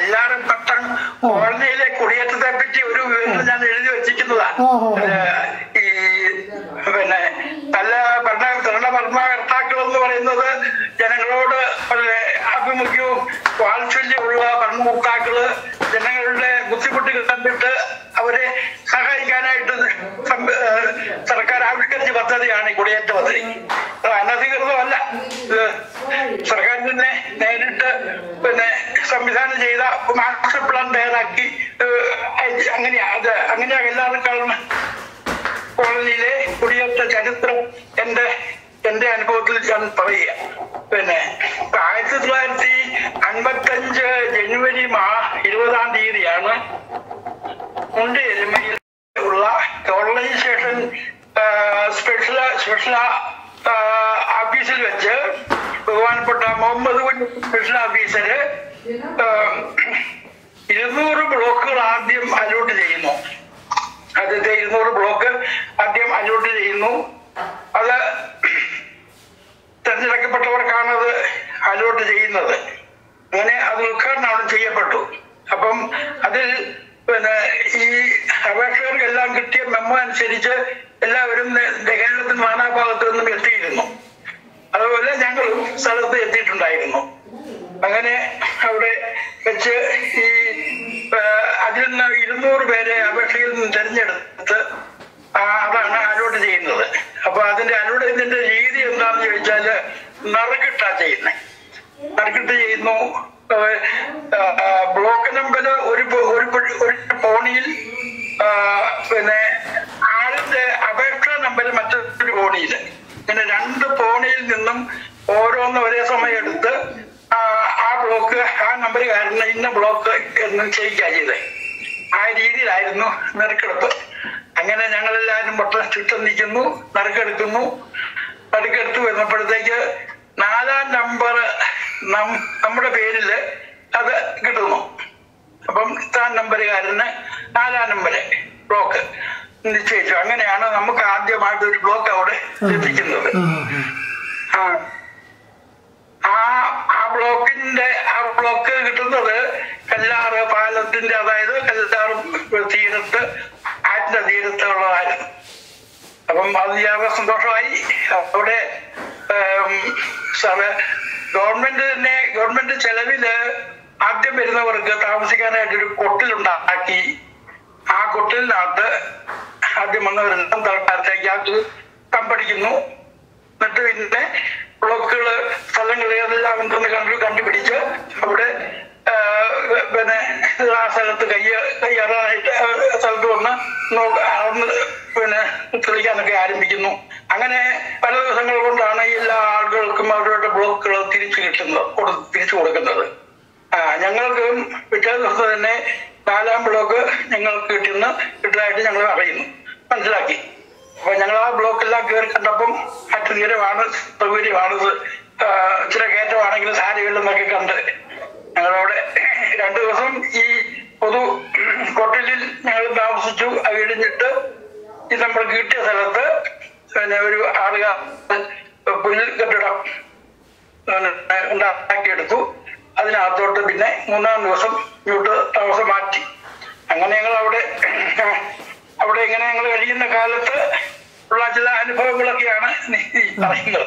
കല്ലാറ് പട്ടം കോളനിയിലെ കുടിയേറ്റത്തെ പറ്റി ഒരു വിവരണം ഞാൻ എഴുതി വെച്ചിരിക്കുന്നതാ. ഈ പിന്നെ നല്ല ഭരണകർത്താക്കൾ എന്ന് പറയുന്നത് ജനങ്ങളോട് ആഭിമുഖ്യവും വാത്സല്യമുള്ള ഭരണകർത്താക്കള് ജനങ്ങളുടെ ബുദ്ധിമുട്ടുകൾ കണ്ടിട്ട് അവരെ സഹായിക്കാനായിട്ട് സർക്കാർ ആവിഷ്കരിച്ച പദ്ധതിയാണ് ഈ കുടിയേറ്റ പദ്ധതി. അനധികൃതമല്ല. സർക്കാർ തന്നെ നേരിട്ട് പിന്നെ സംവിധാനം ചെയ്ത മാസ്റ്റർ പ്ലാൻ തയ്യാറാക്കി അങ്ങനെയാ എല്ലാവർക്കും കോളനിയിലെ കുടിയേറ്റ ചരിത്രം എന്റെ അനുഭവത്തിൽ ഞാൻ പറയുക. പിന്നെ 1955 ജനുവരി 20 മുണ്ട എരുമയിൽ ഉള്ള കോളനൈസേഷൻ സ്പെഷ്യൽ ഓഫീസിൽ വെച്ച് ബഹുമാനപ്പെട്ട മുഹമ്മദ് കുഞ്ഞ് സ്പെഷ്യൽ ഓഫീസര് 200 ബ്ലോക്കുകൾ ആദ്യം അലോട്ട് ചെയ്യുന്നു. ആദ്യത്തെ 200 ബ്ലോക്ക് ആദ്യം അലോട്ട് ചെയ്യുന്നു. അത് തെരഞ്ഞെടുക്കപ്പെട്ടവർക്കാണ് അത് അലോട്ട് ചെയ്യുന്നത്. അങ്ങനെ അത് ഉദ്ഘാടനം അവിടെ ചെയ്യപ്പെട്ടു. അപ്പം അതിൽ പിന്നെ ഈ അപേക്ഷകർക്കെല്ലാം കിട്ടിയ മെമ്മോ അനുസരിച്ച് എല്ലാവരും കേരളത്തിൽ നാനാഭാഗത്തു നിന്നും എത്തിയിരുന്നു. അതുപോലെ ഞങ്ങളും സ്ഥലത്ത് എത്തിയിട്ടുണ്ടായിരുന്നു. അങ്ങനെ അവിടെ വെച്ച് ഈ അതിൽ നിന്ന് 200 പേരെ അപേക്ഷയിൽ നിന്ന് തെരഞ്ഞെടുത്ത് അതാണ് അലോട്ട് ചെയ്യുന്നത്. അപ്പൊ അതിന്റെ അലോട്ട് ചെയ്യുന്നതിന്റെ രീതി എന്താണെന്ന് ചോദിച്ചാല് നറുക്കിട്ടാ ചെയ്യുന്നത്. നറുക്കിട്ട് ചെയ്യുന്നു. ബ്ലോക്ക് നമ്പർ ഒരു കോണിയിൽ, പിന്നെ ആളിന്റെ അപേക്ഷാ നമ്പർ മറ്റൊരു കോണിയിൽ, ഇങ്ങനെ 2 കോണിയിൽ നിന്നും ഓരോന്ന് ഒരേ സമയം എടുത്ത് ആ ബ്ലോക്ക് ആ നമ്പറുകാരന് ഇന്ന ബ്ലോക്ക് എന്ന് ചെയ്യിക്കുക ചെയ്തത്. ആ രീതിയിലായിരുന്നു നറുക്കെടുപ്പ്. അങ്ങനെ ഞങ്ങളെല്ലാവരും ചുറ്റും നിൽക്കുന്നു, നറുക്കെടുക്കുന്നു. നറുക്കെടുത്ത് വരുന്നപ്പോഴത്തേക്ക് 4-ാം നമ്പർ നമ്മുടെ പേരില് അത് കിട്ടുന്നു. അപ്പം 8-ാം നമ്പറുകാരന് 4-ാം നമ്പര് ബ്ലോക്ക് നിശ്ചയിച്ചു. അങ്ങനെയാണ് നമുക്ക് ആദ്യമായിട്ട് ഒരു ബ്ലോക്ക് അവിടെ ലഭിക്കുന്നത്. ആ ബ്ലോക്ക് കിട്ടുന്നത് കല്ലാറ് പാലത്തിന്റെ, അതായത് കല്ലാറ് തീരത്ത്, ആറ്റിന്റെ തീരത്തുള്ളതായിരുന്നു. അപ്പം അത് വളരെ സന്തോഷമായി. അവിടെ ഗവൺമെന്റ് ചെലവില് ആദ്യം വരുന്നവർക്ക് താമസിക്കാനായിട്ടൊരു കൊട്ടിലുണ്ടാക്കി. ആ കൊട്ടിലിനകത്ത് ആദ്യം വന്നവരെല്ലാം തൽക്കാലത്തേക്ക് തമ്പടിക്കുന്നു. എന്നിട്ട് പിന്നെ ബ്ലോക്കുകള് സ്ഥലങ്ങള് എല്ലാം എന്തെന്ന് കണ്ടുപിടിച്ച് അവിടെ പിന്നെ ആ സ്ഥലത്ത് കയ്യേറാനായിട്ട് സ്ഥലത്ത് വന്ന് പിന്നെ തെളിയിക്കാനൊക്കെ ആരംഭിക്കുന്നു. അങ്ങനെ പല ദിവസങ്ങൾ കൊണ്ടാണ് എല്ലാ ആളുകൾക്കും അവരുടെ ബ്ലോക്കുകൾ തിരിച്ചു കൊടുക്കുന്നത്. ഞങ്ങൾക്ക് പിറ്റേ ദിവസം തന്നെ 4-ാം ബ്ലോക്ക് ഞങ്ങൾക്ക് കിട്ടിയതായിട്ട് ഞങ്ങൾ അറിയുന്നു, മനസ്സിലാക്കി. അപ്പൊ ഞങ്ങൾ ആ ബ്ലോക്കെല്ലാം കയറി കണ്ടപ്പം തീരമാണ്, സൗകര്യമാണിത്, ഇച്ചിരി കയറ്റമാണെങ്കിലും സാരികളിലെന്നൊക്കെ കണ്ട് ഞങ്ങളവിടെ 2 ദിവസം ഈ പൊതു ഹോട്ടലിൽ ഞങ്ങൾ താമസിച്ചു. അത് കഴിഞ്ഞിട്ട് ഈ നമ്മൾ കിട്ടിയ സ്ഥലത്ത് പിന്നെ ഒരു 6 പുല്ല് കെട്ടിടം ഉണ്ടാക്കിയെടുത്തു. അതിനകത്തോട്ട് പിന്നെ 3-ാം ദിവസം ഇങ്ങോട്ട് താമസം മാറ്റി. അങ്ങനെ ഞങ്ങൾ അവിടെ ഇങ്ങനെ ഞങ്ങൾ കഴിയുന്ന കാലത്ത് ഉള്ള ചില അനുഭവങ്ങളൊക്കെയാണ് പറയുന്നത്.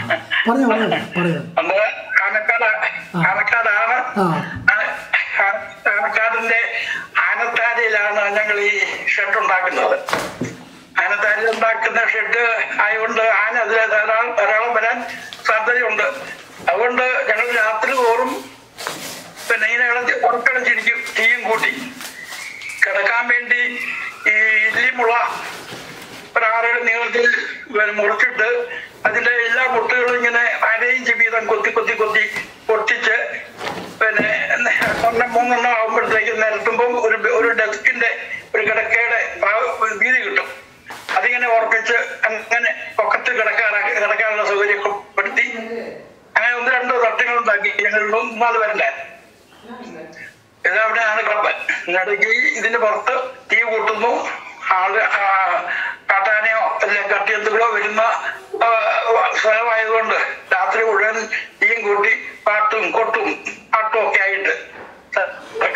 അന്ന് ആനക്കാടാണ്. ആനക്കാടിന്റെ ആനത്താരയിലാണ് ഞങ്ങൾ ഈ ഷെഡ് ഉണ്ടാക്കുന്നത്. ആനത്താരയിൽ ഉണ്ടാക്കുന്ന ഷെഡ് ആയതുകൊണ്ട് ആന അതിലെ ധാരാളം വരാൻ സാധ്യതയുണ്ട്. അതുകൊണ്ട് ഞങ്ങൾ രാത്രി തോറും പിന്നെ ഇങ്ങനെ ഉറക്കടച്ചിരിക്കും, തീയും കൂട്ടി കിടക്കാൻ വേണ്ടി. ഈ ഇല്ലിമുള ഒരു 6 നീളത്തിൽ മുറിച്ചിട്ട് അതിന്റെ എല്ലാ മുട്ടുകളും ഇങ്ങനെ 1/2 വീതം കൊത്തി പൊട്ടിച്ച് പിന്നെ 3 ആകുമ്പോഴത്തേക്ക് നിരത്തുമ്പം ഒരു ഡെസ്കിന്റെ ഒരു കിടക്കയുടെ വീതി കിട്ടും. അതിങ്ങനെ ഉറപ്പിച്ച് അങ്ങനെ പൊക്കത്ത് കിടക്കാനുള്ള സൗകര്യപ്പെടുത്തി അങ്ങനെ 1-2 തട്ടുകൾ ഉണ്ടാക്കി. ഞങ്ങൾ 3-4 പേരുണ്ടായിരുന്നു. ഇതവിടെയാണ് ക്ലബ്. ഇടയ്ക്ക് ഇതിന്റെ പുറത്ത് തീ കൂട്ടുന്നു. കാട്ടാനയോ അല്ലെങ്കിൽ കട്ടിയത്തുകളോ വരുന്ന സ്ഥലമായതുകൊണ്ട് രാത്രി മുഴുവൻ തീയും കൂട്ടി പാട്ടും കൊട്ടും പാട്ടും ഒക്കെ ആയിട്ട്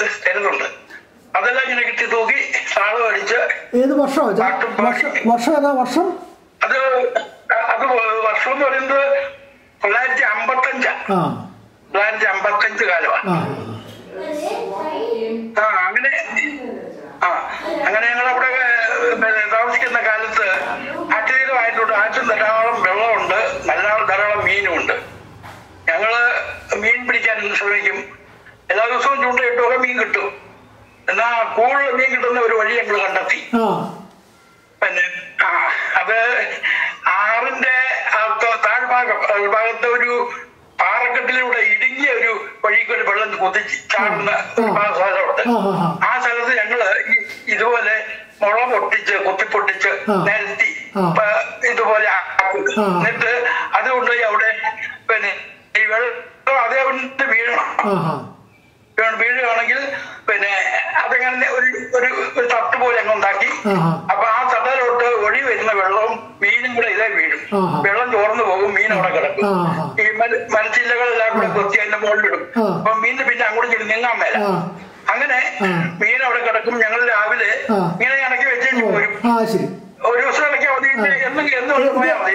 തരുന്നുണ്ട്. അതെല്ലാം ഇങ്ങനെ കിട്ടി തൂക്കി താളം അടിച്ച്. ഏത് വർഷം വർഷം ഏതാ വർഷം? അത് വർഷം എന്ന് പറയുന്നത് 1955. 1955 കാലമാണ്. അങ്ങനെ ഞങ്ങളവിടെ താമസിക്കുന്ന കാലത്ത് ആറ്റുതീരമായിട്ടുണ്ട്. ആറ്റും ധാരാളം വെള്ളമുണ്ട്, ധാരാളം മീനുമുണ്ട്. ഞങ്ങള് മീൻ പിടിക്കാൻ ശ്രമിക്കും. എല്ലാ ദിവസവും ചൂണ്ടയിട്ടൊക്കെ മീൻ കിട്ടും. എന്നാ കൂടുതൽ മീൻ കിട്ടുന്ന ഒരു വഴി ഞങ്ങൾ കണ്ടെത്തി. പിന്നെ അത് ആറിന്റെ താഴ്ഭാഗത്തെ ഒരു പാറക്കെട്ടിലൂടെ ഇടുങ്ങിയ ഒരു വഴിക്കൊരു വെള്ളം കുതിച്ച് ചാടുന്ന സ്ഥലമുണ്ട്. ആ സ്ഥലത്ത് ഞങ്ങള് ഇതുപോലെ മുള പൊട്ടിച്ച് കുത്തിപ്പൊട്ടിച്ച് നിരത്തി ഇതുപോലെ എന്നിട്ട് അതുകൊണ്ടുപോയി അവിടെ പിന്നെ ഈ വെള്ളം അതേപോലെ വീഴുകയാണെങ്കിൽ പിന്നെ അതങ്ങനെ ഒരു തട്ട് പോലെ അങ്ങ് ഉണ്ടാക്കി. അപ്പൊ ആ തട്ടലോട്ട് ഒഴി വരുന്ന വെള്ളവും മീനും കൂടെ ഇതേ വീഴും. വെള്ളം ചോർന്നു പോകും, മീൻ അവിടെ കിടക്കും. ഈ മരച്ചില്ലകളെല്ലാം കൂടെ കൊത്തി അതിന്റെ മുകളിലിടും. അപ്പൊ മീനിന് പിന്നെ അങ്ങോട്ട് നീങ്ങാൻ മേല. അങ്ങനെ മീൻ അവിടെ കിടക്കും. ഞങ്ങൾ രാവിലെ ഇങ്ങനെ ഇണക്കി വെച്ച് പോരും. ഒരു ദിവസം ഇടയ്ക്ക് അവധി എന്നും പോയാൽ മതി.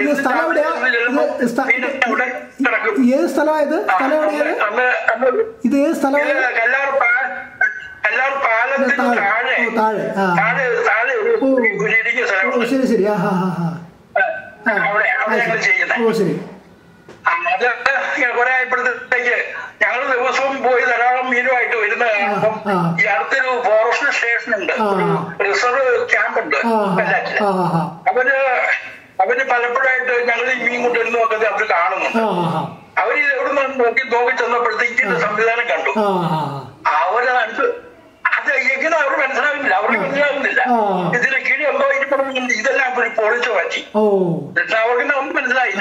കല്ലാർ പാലത്തിന് താഴെ ഒരു ഇടുങ്ങിയ സ്ഥലമാണ്. അവിടെ ഞങ്ങൾ ചെയ്യുന്നത്. അത് കുറെ ആയപ്പോഴത്തേക്ക് ഞങ്ങൾ ദിവസവും പോയി ധാരാളം മീനുമായിട്ട് വരുന്നതാണ്. അപ്പം ഈ അടുത്തൊരു ഫോറസ്റ്റ് സ്റ്റേഷൻ ഉണ്ട്, റിസർവ് ക്യാമ്പ് ഉണ്ട് കൊല്ലാറ്റില്. അവര് പലപ്പോഴായിട്ട് ഞങ്ങൾ ഈ മീൻ കൊണ്ടുവരുന്ന നോക്കുന്നത് അവർ കാണുന്നുണ്ട്. അവര് എവിടെ നിന്ന് നോക്കി ചെന്നപ്പോഴത്തേക്ക് സംവിധാനം കണ്ടു. അവരടുത്ത് അത് എങ്ങനെ അവർ മനസ്സിലാകുന്നില്ല, അവർക്ക് മനസ്സിലാകുന്നില്ല. ഇതിന് കീഴിൽ എന്തോ ഇരിക്കണം, ഇതെല്ലാം പൊളിച്ചു മാറ്റി. അവർക്ക് ഒന്നും മനസ്സിലായില്ല.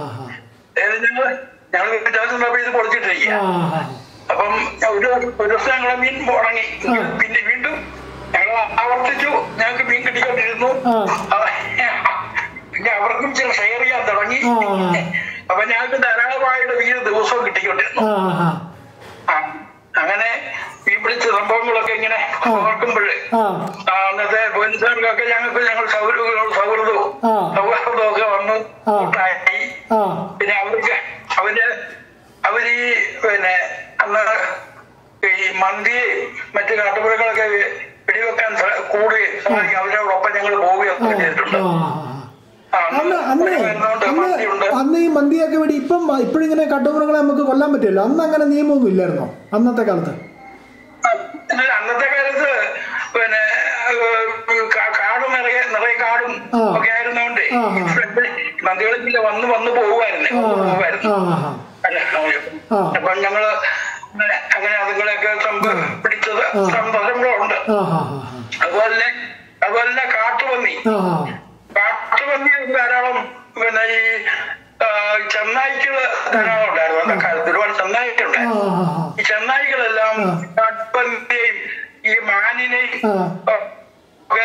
ഞങ്ങൾ വ്യത്യാസം ഇത് പൊളിച്ചിട്ടിരിക്കുക. അപ്പം ഒരു ദിവസം ഞങ്ങളെ മീൻ ഉണങ്ങി. പിന്നെ വീണ്ടും ഞങ്ങൾ ആവർത്തിച്ചു. ഞങ്ങൾക്ക് മീൻ കിട്ടിക്കൊണ്ടിരുന്നു. പിന്നെ അവർക്കും ചില ഷെയർ ചെയ്യാൻ തുടങ്ങി. അപ്പൊ ഞങ്ങൾക്ക് ധാരാളമായിട്ട് മീൻ ദിവസവും കിട്ടിക്കൊണ്ടിരുന്നു. അങ്ങനെ മീൻ പിടിച്ച സംഭവങ്ങളൊക്കെ ഇങ്ങനെ ഓർക്കുമ്പോഴേ അന്നത്തെ പോലീസുകാർക്കൊക്കെ ഞങ്ങൾ സൗഹൃദമൊക്കെ വന്നു കൂട്ടായി. പിന്നെ അവര് പിന്നെ അന്ന് ഈ മന്തിയെ മറ്റു കാട്ടുമൃഗങ്ങളൊക്കെ വെടിവെക്കാൻ കൂടി അവരോടൊപ്പം ഞങ്ങൾ പോവുകയൊക്കെ ചെയ്തിട്ടുണ്ട്. അന്ന് ഈ മന്തിയൊക്കെ വേണ്ടി ഇപ്പോഴിങ്ങനെ കാട്ടുമൃഗങ്ങളെ നമുക്ക് കൊല്ലാൻ പറ്റുമല്ലോ. അന്ന് അങ്ങനെ നിയമമൊന്നും ഇല്ലായിരുന്നോ അന്നത്തെ കാലത്ത്? അന്നത്തെ കാലത്ത് പിന്നെ കാടും നിറയെ കാടും ഒക്കെ ആയിരുന്നോണ്ട് മന്തികളിൽ വന്ന് പോകുമായിരുന്നു. അപ്പൊ ഞങ്ങള് അങ്ങനെ അതുങ്ങളെയൊക്കെ പിടിച്ചത് സംഭവങ്ങളുണ്ട്. അതുപോലെ കാട്ടുപന്നി ധാരാളം പിന്നെ ഈ ചെന്നായ്ക്കള് ധാരാളം ഉണ്ടായിരുന്നു അന്നത്തെ കാലത്ത്. ഒരുപാട് ചെന്നായ്ക്കളുണ്ടായിരുന്നു. ഈ ചെന്നായ്ക്കളെല്ലാം കാട്ടുപന്നിയെയും ഈ മാനിനെയും ഒക്കെ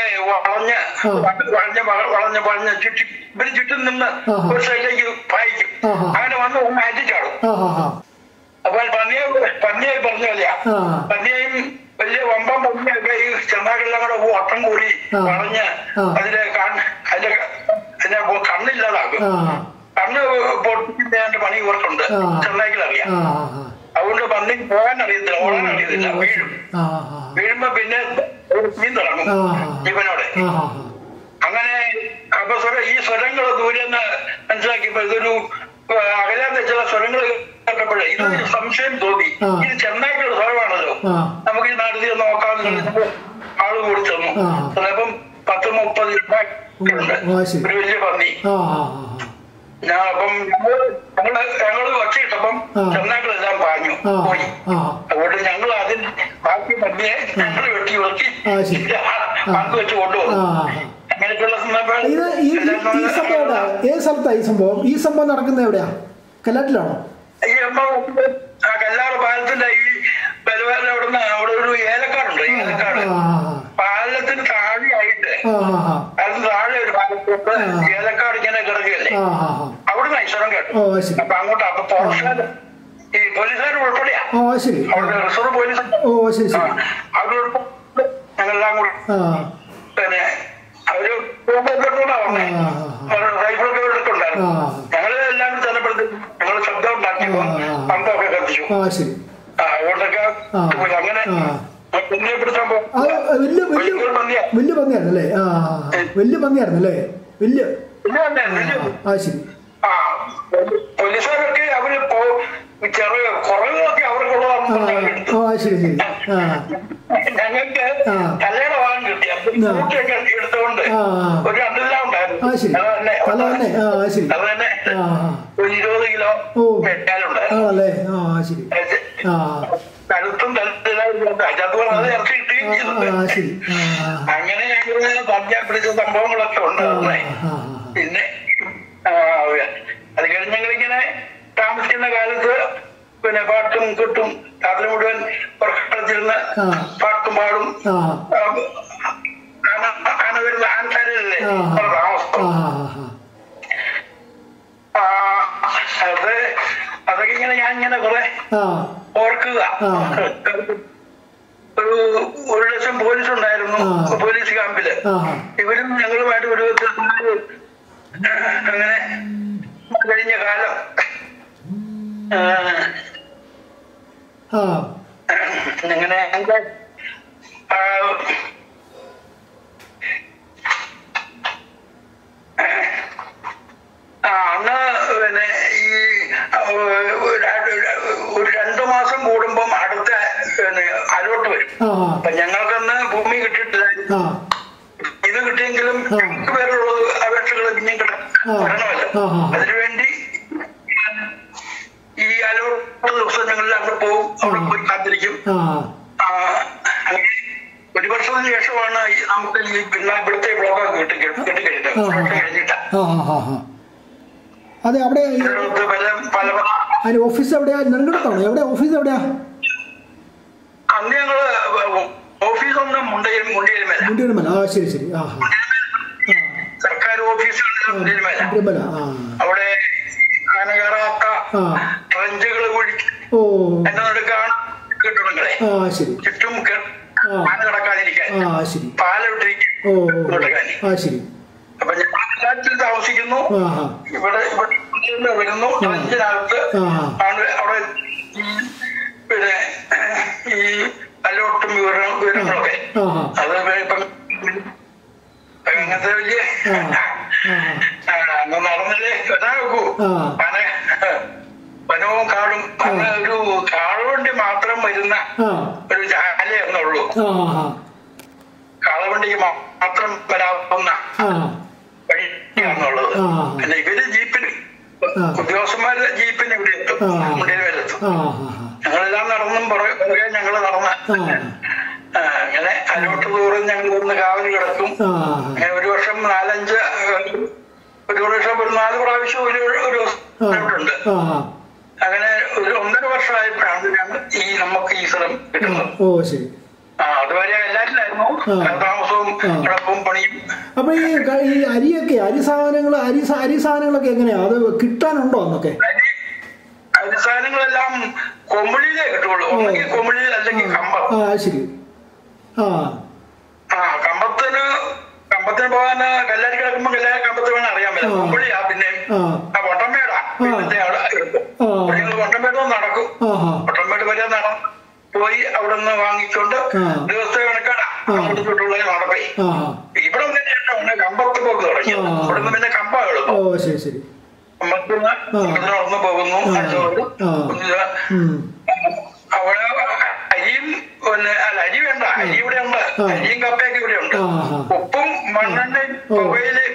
വളഞ്ഞ് ചുറ്റും നിന്ന് ഒരു സൈഡിലേക്ക് പായിക്കും. അങ്ങനെ വന്ന് മാറ്റിച്ചാടും. അപ്പോൾ പന്നിയായി പറഞ്ഞ പോലെയാ. പന്നിയെയും വലിയ വമ്പം പന്നിയൊക്കെ ഈ ചെന്നായ്ക്കളെല്ലാം കൂടെ വട്ടം കൂടി വളഞ്ഞ് അതിന്റെ കണ്ണില്ലാതാക്കും. കണ്ണ് പൊട്ടിന്റെ പണി ഇവർക്കുണ്ട്. ചെന്നായ്ക്കളറിയാം. അതുകൊണ്ട് പന്നിക്ക് പോകാൻ അറിയത്തില്ല, ഓടാൻ അറിയത്തില്ല. വീഴുമ്പോ പിന്നെ മീൻ തുടങ്ങും ജീവനോടെ. അങ്ങനെ അപ്പൊ ഈ സ്വരങ്ങൾ ദൂരെന്ന് മനസ്സിലാക്കിയപ്പോ ഇതൊരു അകലാത്ത ചില സ്വരങ്ങൾ കേട്ടപ്പോഴേ ഇതൊരു സംശയം തോന്നി. ഇത് ചെന്നായ്ക്കളുടെ സ്വരമാണല്ലോ, നമുക്ക് ഈ നാട്ടിൽ നോക്കാമെന്ന് ആള് കൂടി ചെന്നു. ചിലപ്പം 10-30 ഉണ്ട് ഒരു വലിയ പന്നി. അപ്പം ഞങ്ങള് ഒച്ചയിട്ടപ്പം ചെന്നാക്കളെല്ലാം പാഞ്ഞു പോയി. അതുകൊണ്ട് ഞങ്ങൾ അതിന് ബാക്കി പന്നിയെ ഞങ്ങൾ വെട്ടി പങ്കുവെച്ച് കൊണ്ടുപോകും. അങ്ങനെയൊക്കെയുള്ള സംഭവം. ഈ സംഭവം നടക്കുന്നത് എവിടെയാ? കല്ലാറ്റിലാണോ? ഈ സംഭവം കല്ലാറ് പാലത്തിന്റെ ഈ ബലവാല അവിടെ ഒരു ഏലക്കാടുണ്ട്. ഏലക്കാട് പാലത്തിന് താഴെയായിട്ട് പാലത്തിന് താഴെ ഒരു പാലത്തോട്ട് ഏലക്കാട് ഇങ്ങനെ കിടക്കുകയല്ലേ, അവിടുന്ന് ഐശ്വരം കേട്ടു. അപ്പൊ അങ്ങോട്ട് അപ്പൊ ഈ പോലീസുകാർ ഉൾപ്പെടെയാ. ശരി. അവിടെ റിസർവ് പോലീസ്. ശരി ശരി. അവരുൾപ്പെടെ ഞങ്ങളെല്ലാം കൂടി പിന്നെ അവര് റൈഫിളൊക്കെ എടുക്കുണ്ടായിരുന്നു. ഞങ്ങള് എല്ലാം ചെന്നപ്പോഴത്തേക്കും ഞങ്ങള് ശബ്ദം ഉണ്ടാക്കി പമ്പൊക്കെ കത്തിച്ചു. അതുകൊണ്ടൊക്കെ അങ്ങനെ പിടിച്ചാൻ പോകും. വലിയ പന്നിയായിരുന്നല്ലേ? വലിയ പന്നിയായിരുന്നല്ലേ? വലിയ ശരി. പോലീസുകാരൊക്കെ അവര് ചെറിയ കുറവുകളൊക്കെ അവർക്കുള്ളതാണ്. ശരി ശരി. ഞങ്ങൾക്ക് കല്യാണം വാങ്ങാൻ കിട്ടി. കൂട്ടിയൊക്കെ എടുത്തുകൊണ്ട് ഒരു അതെല്ലാം ഉണ്ടായിരുന്നു. അത് തന്നെ ഒരു 20 കിലോ മേറ്റാലുണ്ടായിരുന്നു. കരുത്തും അതുപോലെ അത് ഇറച്ചി കിട്ടുകയും ചെയ്തിട്ടുണ്ട്. അങ്ങനെ ഞങ്ങൾ പഞ്ചാ പിടിച്ച സംഭവങ്ങളൊക്കെ ഉണ്ടായിരുന്നേ. പിന്നെ അത് കഴിഞ്ഞ് ഞങ്ങളിങ്ങനെ താമസിക്കുന്ന കാലത്ത് പിന്നെ പാട്ടും കുട്ടും രാത്രി മുഴുവൻ പുറത്തിരുന്ന് പാട്ടും പാടും. ആന വരുന്ന ആനക്കാരല്ലേ താമസം. അതൊക്കെ ഇങ്ങനെ ഞാൻ ഇങ്ങനെ കുറെ ഓർക്കുക. ഒരു 1 ലക്ഷം പോലീസ് ഉണ്ടായിരുന്നു പോലീസ് ക്യാമ്പില്. ഇവരും ഞങ്ങളുമായിട്ട് ഒരു അങ്ങനെ കഴിഞ്ഞ കാലം അങ്ങനെ അന്ന് പിന്നെ ഈ ഒരു 2 മാസം കൂടുമ്പം അടുത്ത അലോട്ട് വരും. അപ്പൊ ഞങ്ങൾക്കന്ന് ഭൂമി കിട്ടിയിട്ടില്ലായിരുന്നു. ഇത് കിട്ടിയെങ്കിലും പേരുള്ള അപേക്ഷകൾ പിന്നെയും വരണമല്ലോ. അതിനുവേണ്ടി ഈ അലോട്ട് ദിവസം ഞങ്ങൾ അവിടെ പോകും. അവിടെ പോയി കാത്തിരിക്കും. അങ്ങനെ 1 വർഷത്തിന് ശേഷമാണ് നമുക്ക് ഈ പിന്നെ ഇവിടുത്തെ ബ്ലോക്ക് കിട്ടിക്കഴിഞ്ഞിട്ട്. അതെ. അവിടെ ഓഫീസ് എവിടെയാ? നെടുങ്കണ്ടത്താണോ? എവിടെ ഓഫീസ് എവിടെയാ? അന്ന് ഞങ്ങള് ഓഫീസ് ഒന്ന് മുണ്ടിയൽമല. ശരി ശരി. സർക്കാർ ഓഫീസുകളിൽ മുണ്ടിയൽമല. അവിടെ ആന കയറാത്ത ട്രഞ്ചുകൾ കുഴിക്കും എന്നെടുക്കാണ് കെട്ടിടങ്ങളെ ചുറ്റും ആന കിടക്കാതിരിക്കാൻ പാലവിട്ടിരിക്കും. അപ്പൊ ഞാൻ താമസിക്കുന്നു. ഇവിടെ വരുന്നു. ട്രഞ്ചിനകത്ത് അവിടെ പിന്നെ ഈ അലോട്ടും വിവരങ്ങളൊക്കെ അത് ഇപ്പം അങ്ങനത്തെ വലിയ നടന്നില്ലേ നോക്കൂ. വനവും കാടും അന്ന് ഒരു കാളുവണ്ടി മാത്രം വരുന്ന ഒരു ചാല എന്നുള്ളൂ. കാളവണ്ടിക്ക് മാത്രം വരാവുന്ന വഴിയാണുള്ളത്. പിന്നെ ഇവര് ജീപ്പിന് ഉദ്യോഗസ്ഥന്മാര് ജീപ്പിന് ഇവിടെ എത്തും. മുണ്ടിയൽമലയെത്തും. ഞങ്ങളെല്ലാം നടന്നും പുറകെ ഞങ്ങള് നടന്ന അങ്ങനെ അലോട്ട് ദൂരം ഞങ്ങൾ ഒന്ന് കാവൽ കിടക്കും. അങ്ങനെ ഒരു വർഷം 4-5 ഒരു വർഷം ഒരു 4 പ്രാവശ്യം ഒരു ഉണ്ട്. അങ്ങനെ ഒരു 1.5 വർഷമായപ്പോഴാണ് നമുക്ക് ഈ സ്ഥലം കിട്ടുന്നത്. അതുവരെ എല്ലാറ്റിലായിരുന്നു താമസവും കിടപ്പും പണിയും. അപ്പൊ ഈ അരിയൊക്കെ അരി സാധനങ്ങളൊക്കെ എങ്ങനെയാ? അത് കിട്ടാനുണ്ടോ അന്നൊക്കെ? അരി സാധനങ്ങളെല്ലാം കൊമ്പിളിയിലേ കിട്ടുള്ളൂ. ഒന്നെങ്കിൽ കൊമ്പിളിയിൽ അല്ലെങ്കിൽ കമ്പം. ശരി. കമ്പത്തിന് പോകാൻ കല്ലാരി കിടക്കുമ്പോ കമ്പത്ത് വേണം അറിയാൻ പറ്റും. കൊമ്പിളിയാ. പിന്നെ വട്ടമേടാ. വട്ടമേട് നടക്കും. വട്ടമേട് വരെ പോയി അവിടെ നിന്ന് വാങ്ങിക്കൊണ്ട് ദിവസത്തെ കണക്കാണ് അങ്ങോട്ട് തൊട്ടുള്ള നടപ്പേ. ഇവിടെ തന്നെയാണ് കമ്പത്ത് പോക്ക് തുടങ്ങിയത്. ഇവിടെ നിന്ന് പിന്നെ കമ്പ എളുപ്പം. കമ്പത്തിന് നടന്നു പോകുന്നു. അവിടെ അരിയും അരി വേണ്ട. അരി ഇവിടെ ഉണ്ട്. അരിയും കപ്പയൊക്കെ ഇവിടെ ഉണ്ട്. ഉപ്പും മണ്ണെണ്ണയും പുകയില്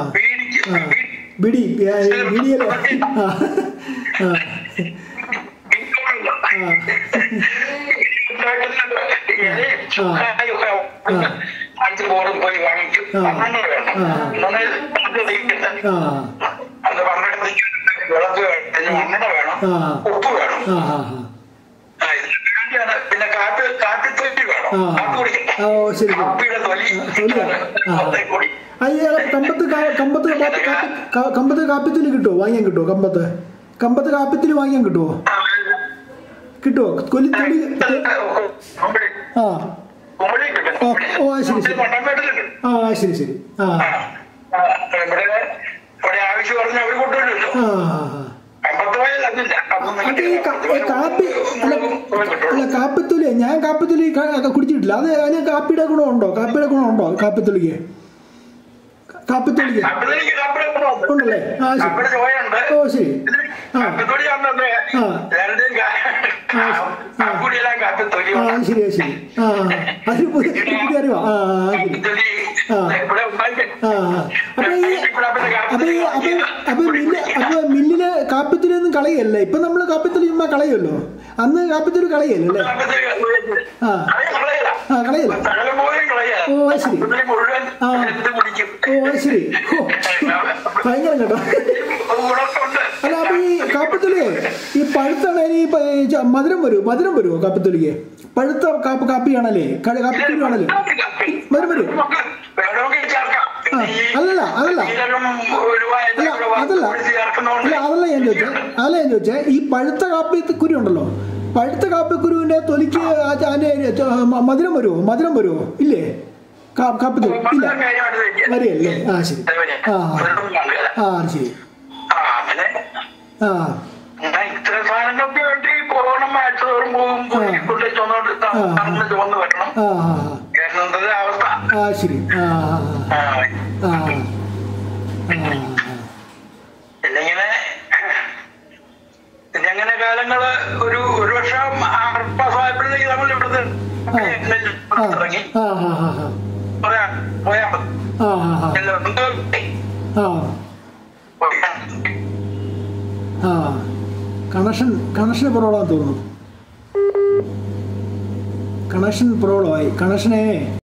ബോറും പോയി വാങ്ങിക്കും. മണ്ണെണ്ണ വേണം. അത് വിളക്ക് മണ്ണെണ്ണ വേണം. ഉപ്പ് വേണം. പിന്നെ കാപ്പിത്തൊലി വേണം. കാപ്പി കുടിക്കട്ടെ. കാപ്പിയുടെ തൊലി കൂടി. കമ്പത്ത് കാപ്പിത്തൊലി കിട്ടുമോ? വാങ്ങിയാൻ കിട്ടുമോ? കമ്പത്ത് കാപ്പിത്തൊലി വാങ്ങിയാൻ കിട്ടുമോ? കിട്ടുമോ തൊലി? ആ ഓ ഓ ശരി ശരി. ആ ശരി ശരി. ആ ആവശ്യം പറഞ്ഞ അവർ കൊണ്ടുവരുമല്ലോ. അത് ഈ കാപ്പി അല്ല കാപ്പിത്തൊലി, ഞാൻ കാപ്പിത്തൊലി കുടിച്ചിട്ടില്ല. അത് അതിന് കാപ്പിയുടെ ഗുണമുണ്ടോ? കാപ്പിയുടെ ഗുണമുണ്ടോ കാപ്പിത്തൊലിക്ക്? കാപ്പിത്തൊലിക്ക് ഉണ്ടല്ലേ? ആ ശരി. ഓ ശരി. ആ ശരിയാ ശരി. ആ അതിന് പുതിയ അറിവാ. ആ ശരി. അപ്പൊ മില്ലില് കാപ്പിത്തൊലിയൊന്നും കളയല്ല. ഇപ്പൊ നമ്മള് കാപ്പിത്തൊലി ചുമ്മാ കളയുമല്ലോ. അന്ന് കാപ്പിത്തൊലി കളയല്ലേ? ആ ആ കളയല്ല. ഓ ശരി. ആ ഓ ശരി. ഭയങ്കര കേട്ടോ. അല്ല അപ്പൊ ഈ കാപ്പിത്തൊലിയെ ഈ പഴുത്താണ് ഇനി മധുരം വരുമോ കാപ്പിത്തൊലിക്ക്? പഴുത്ത കാപ്പിയാണല്ലേ? കാപ്പിത്തൊലി ആണല്ലേ? മധുരം വരും? അതല്ല ഞാൻ ചോദിച്ചേ ഈ പഴുത്ത കാപ്പിക്കുരു ഉണ്ടല്ലോ, പഴുത്ത കാപ്പിക്കുരുവിന്റെ തൊലിക്ക് മധുരം വരുമോ? ഇല്ലേ? കാപ്പിത്തൊലി ഇല്ല വരെയല്ലേ? ആ ശരി. ആ ആ ശരി. ആ ആ ശരി. ആ പിന്നെങ്ങനെ കാലങ്ങള് ഒരു വർഷം 6 മാസമായപ്പോഴത്തേക്ക് നമ്മൾ ഇവിടുത്തെ ഇറങ്ങി കണക്ഷൻ പ്രോബ്ലം തോന്നുന്നു. കണക്ഷൻ പ്രോബ്ലമായി. കണക്ഷനെ